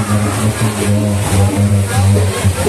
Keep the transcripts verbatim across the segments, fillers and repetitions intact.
warahmatullahi wabarakatuh.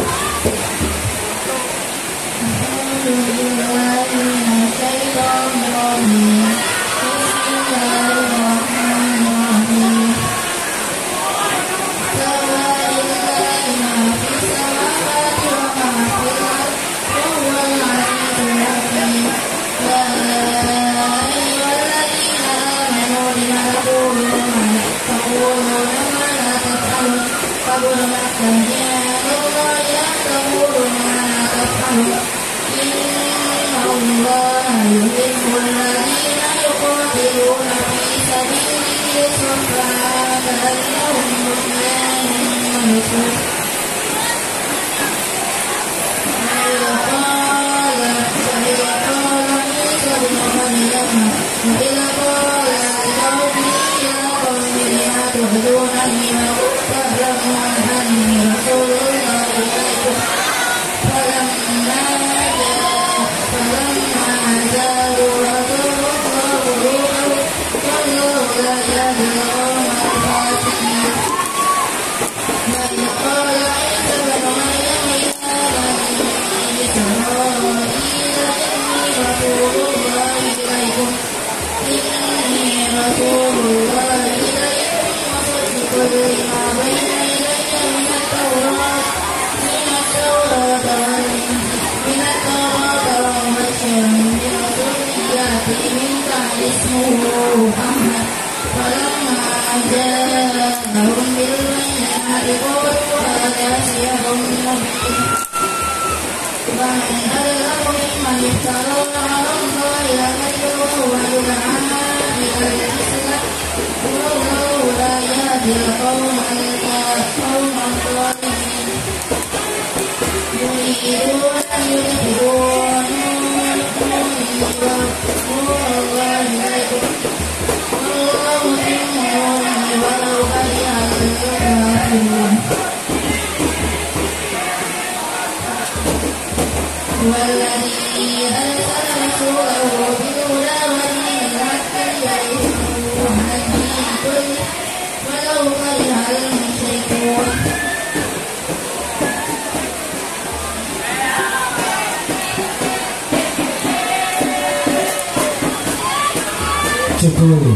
Cukup,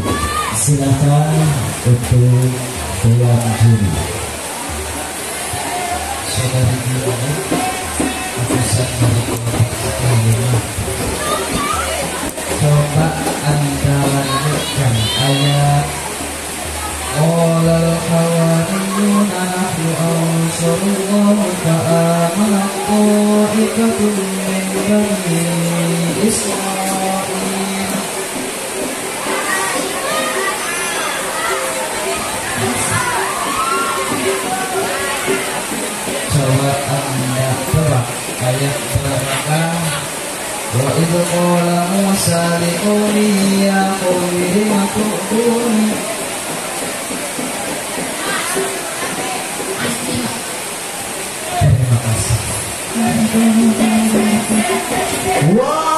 silakan untuk pulang diri. Saudari Gilani, aku sadar coba anda lanjutkan ayat. Qala al-hawariyuna nahnu ansurullah fa'amanat ta'ifatun min bani Israil. Coba anda tebak ayat berapa? Wa idh qala Musa liqaumihi ya qaumi lima tu'budun. Terima kasih. Wow.